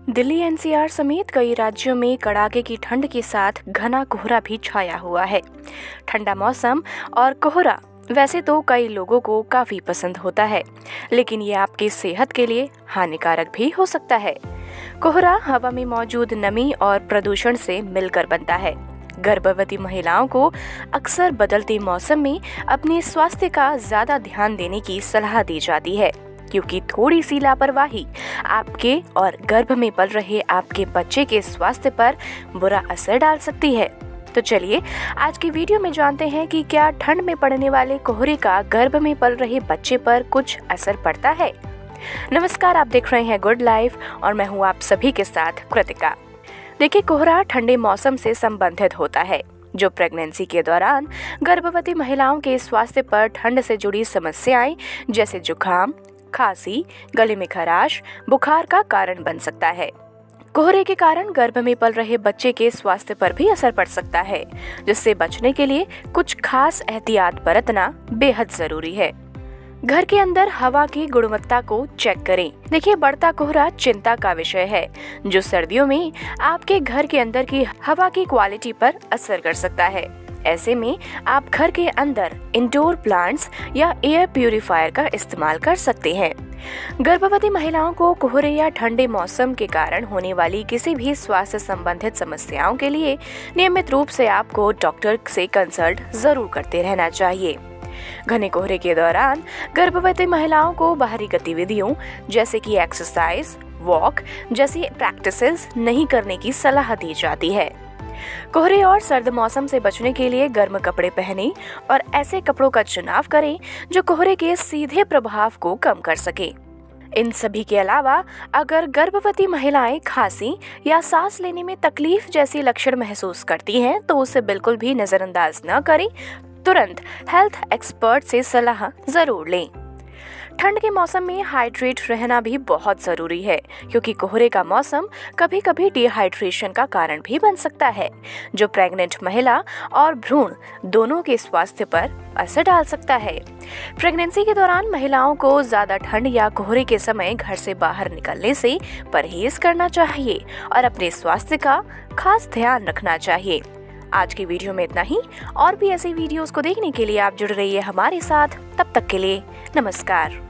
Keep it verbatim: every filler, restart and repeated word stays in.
Delhi N C R समेत कई राज्यों में कड़ाके की ठंड के साथ घना कोहरा भी छाया हुआ है। ठंडा मौसम और कोहरा वैसे तो कई लोगों को काफी पसंद होता है, लेकिन ये आपकी सेहत के लिए हानिकारक भी हो सकता है। कोहरा हवा में मौजूद नमी और प्रदूषण से मिलकर बनता है। गर्भवती महिलाओं को अक्सर बदलते मौसम में अपने स्वास्थ्य का ज्यादा ध्यान देने की सलाह दी जाती है, क्योंकि थोड़ी सी लापरवाही आपके और गर्भ में पल रहे आपके बच्चे के स्वास्थ्य पर बुरा असर डाल सकती है। तो चलिए आज की वीडियो में जानते हैं कि क्या ठंड में पड़ने वाले कोहरे का गर्भ में पल रहे बच्चे पर कुछ असर पड़ता है। नमस्कार, आप देख रहे हैं गुड लाइफ और मैं हूँ आप सभी के साथ कृतिका। देखिए, कोहरा ठंडे मौसम से संबंधित होता है, जो प्रेगनेंसी के दौरान गर्भवती महिलाओं के स्वास्थ्य पर ठंड से जुड़ी समस्याएं जैसे जुकाम, खांसी, गले में खराश, बुखार का कारण बन सकता है। कोहरे के कारण गर्भ में पल रहे बच्चे के स्वास्थ्य पर भी असर पड़ सकता है, जिससे बचने के लिए कुछ खास एहतियात बरतना बेहद जरूरी है। घर के अंदर हवा की गुणवत्ता को चेक करें। देखिए, बढ़ता कोहरा चिंता का विषय है, जो सर्दियों में आपके घर के अंदर की हवा की क्वालिटी पर असर कर सकता है। ऐसे में आप घर के अंदर इंडोर प्लांट्स या एयर प्यूरिफायर का इस्तेमाल कर सकते हैं। गर्भवती महिलाओं को कोहरे या ठंडे मौसम के कारण होने वाली किसी भी स्वास्थ्य संबंधित समस्याओं के लिए नियमित रूप से आपको डॉक्टर से कंसल्ट जरूर करते रहना चाहिए। घने कोहरे के दौरान गर्भवती महिलाओं को बाहरी गतिविधियों जैसे कि एक्सरसाइज, वॉक जैसी प्रैक्टिसेस नहीं करने की सलाह दी जाती है। कोहरे और सर्द मौसम से बचने के लिए गर्म कपड़े पहनें और ऐसे कपड़ों का चुनाव करें जो कोहरे के सीधे प्रभाव को कम कर सके। इन सभी के अलावा अगर गर्भवती महिलाएं खांसी या सांस लेने में तकलीफ जैसी लक्षण महसूस करती हैं, तो उसे बिल्कुल भी नजरअंदाज न करें। तुरंत हेल्थ एक्सपर्ट से सलाह जरूर लें। ठंड के मौसम में हाइड्रेट रहना भी बहुत जरूरी है, क्योंकि कोहरे का मौसम कभी कभी डिहाइड्रेशन का कारण भी बन सकता है, जो प्रेग्नेंट महिला और भ्रूण दोनों के स्वास्थ्य पर असर डाल सकता है। प्रेगनेंसी के दौरान महिलाओं को ज्यादा ठंड या कोहरे के समय घर से बाहर निकलने से परहेज करना चाहिए और अपने स्वास्थ्य का खास ध्यान रखना चाहिए। आज की वीडियो में इतना ही। और भी ऐसी वीडियोस को देखने के लिए आप जुड़ रहिए हमारे साथ। तब तक के लिए नमस्कार।